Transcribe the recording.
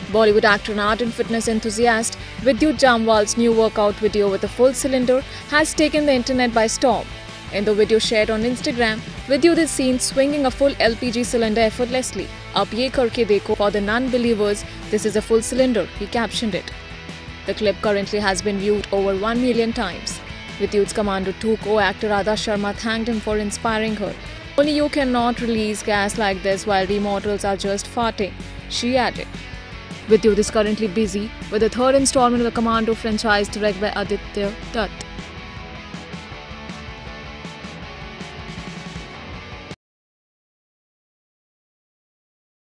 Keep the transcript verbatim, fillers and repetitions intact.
Bollywood actor and ardent fitness enthusiast Vidyut Jammwal's new workout video with a full cylinder has taken the internet by storm. In the video shared on Instagram, Vidyut is seen swinging a full L P G cylinder effortlessly. "Ab ye karke dekho, for the non-believers, this is a full cylinder," he captioned it. The clip currently has been viewed over one million times. Vidyut's Commando two co-actor Radha Sharma thanked him for inspiring her. "Only you cannot release gas like this while the immortals are just farting," she added. Vidyut is currently busy with the third installment of the Commando franchise directed by Aditya Dutt.